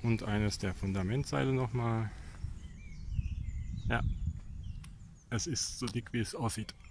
Und eines der Fundamentseile nochmal. Ja, es ist so dick, wie es aussieht.